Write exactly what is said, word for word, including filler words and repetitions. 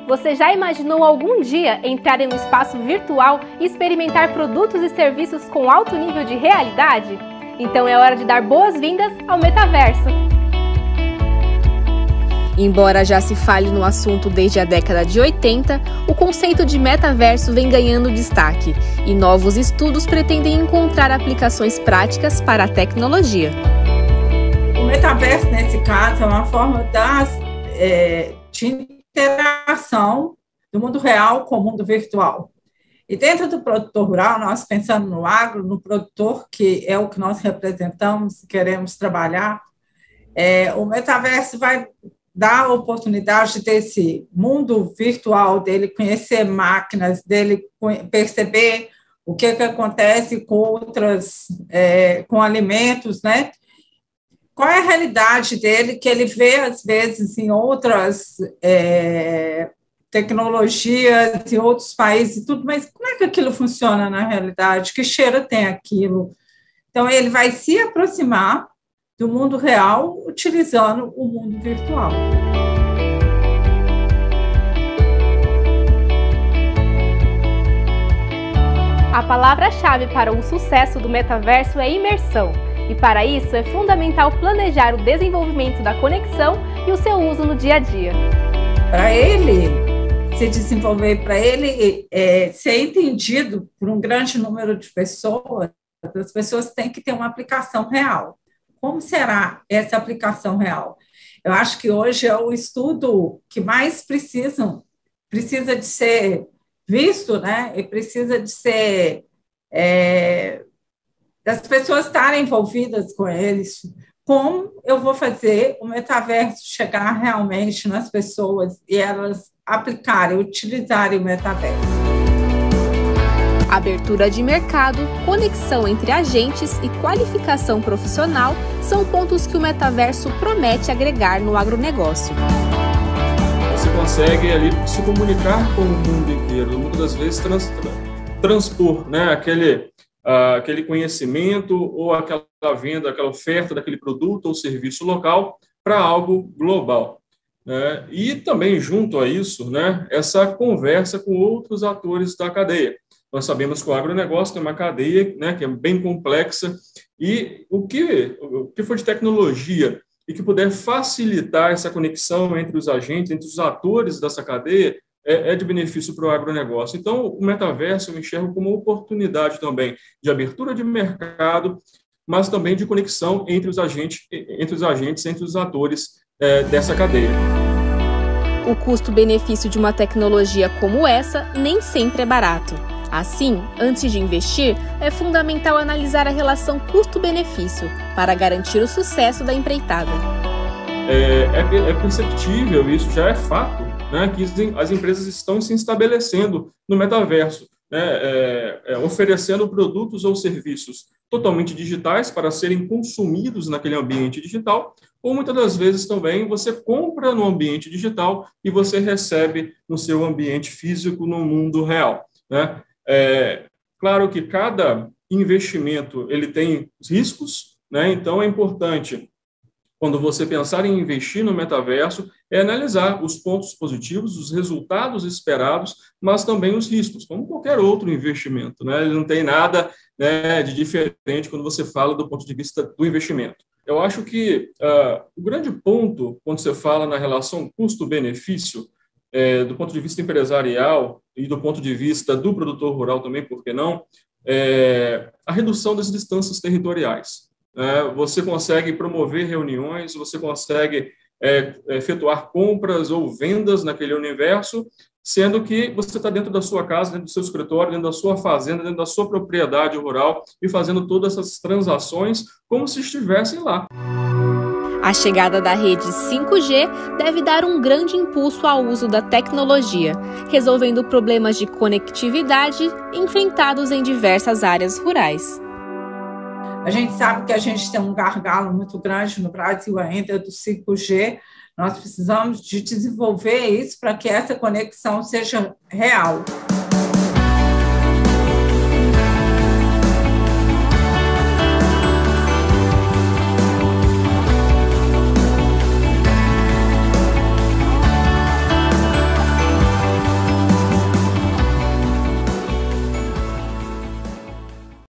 Você já imaginou algum dia entrar em um espaço virtual e experimentar produtos e serviços com alto nível de realidade? Então é hora de dar boas-vindas ao metaverso! Embora já se fale no assunto desde a década de oitenta, o conceito de metaverso vem ganhando destaque e novos estudos pretendem encontrar aplicações práticas para a tecnologia. O metaverso, nesse caso, é uma forma das, é, de interação do mundo real com o mundo virtual. E dentro do produtor rural, nós pensando no agro, no produtor, que é o que nós representamos e queremos trabalhar, é, o metaverso vai dar a oportunidade desse mundo virtual, dele conhecer máquinas, dele perceber o que, que acontece com outras, é, com alimentos, né? Qual é a realidade dele que ele vê, às vezes, em outras é, tecnologias, em outros países e tudo, mas como é que aquilo funciona na realidade? Que cheiro tem aquilo? Então, ele vai se aproximar do mundo real utilizando o mundo virtual. A palavra-chave para o sucesso do metaverso é imersão, e para isso é fundamental planejar o desenvolvimento da conexão e o seu uso no dia a dia. Para ele se desenvolver, para ele é, ser entendido por um grande número de pessoas, as pessoas têm que ter uma aplicação real. Como será essa aplicação real? Eu acho que hoje é o estudo que mais precisam, precisa de ser visto, né? E precisa de ser, é, das pessoas estarem envolvidas com eles. Como eu vou fazer o metaverso chegar realmente nas pessoas e elas aplicarem, utilizarem o metaverso? Abertura de mercado, conexão entre agentes e qualificação profissional são pontos que o metaverso promete agregar no agronegócio. Você consegue ali se comunicar com o mundo inteiro, muitas das vezes trans, transpor, né, aquele, uh, aquele conhecimento ou aquela venda, aquela oferta daquele produto ou serviço local para algo global. Né? E também junto a isso, né, essa conversa com outros atores da cadeia. Nós sabemos que o agronegócio tem uma cadeia, né, que é bem complexa, e o que, o que for de tecnologia e que puder facilitar essa conexão entre os agentes, entre os atores dessa cadeia, é, é de benefício para o agronegócio. Então, o metaverso eu enxergo como uma oportunidade também de abertura de mercado, mas também de conexão entre os agentes, entre os, agentes, entre os atores é, dessa cadeia. O custo-benefício de uma tecnologia como essa nem sempre é barato. Assim, antes de investir, é fundamental analisar a relação custo-benefício para garantir o sucesso da empreitada. É, é, é perceptível, isso já é fato, né, que as empresas estão se estabelecendo no metaverso, né, é, é, oferecendo produtos ou serviços totalmente digitais para serem consumidos naquele ambiente digital, ou muitas das vezes também você compra no ambiente digital e você recebe no seu ambiente físico no mundo real, né? É, claro que cada investimento ele tem riscos, né? Então é importante, quando você pensar em investir no metaverso, é analisar os pontos positivos, os resultados esperados, mas também os riscos, como qualquer outro investimento, né? Ele não tem nada, né, de diferente quando você fala do ponto de vista do investimento. Eu acho que uh, o grande ponto, quando você fala na relação custo-benefício, É, do ponto de vista empresarial e do ponto de vista do produtor rural também, por que não, é, a redução das distâncias territoriais. É, você consegue promover reuniões, você consegue é, efetuar compras ou vendas naquele universo, sendo que você está dentro da sua casa, dentro do seu escritório, dentro da sua fazenda, dentro da sua propriedade rural e fazendo todas essas transações como se estivessem lá. A chegada da rede cinco G deve dar um grande impulso ao uso da tecnologia, resolvendo problemas de conectividade enfrentados em diversas áreas rurais. A gente sabe que a gente tem um gargalo muito grande no Brasil ainda do cinco G. Nós precisamos de desenvolver isso para que essa conexão seja real.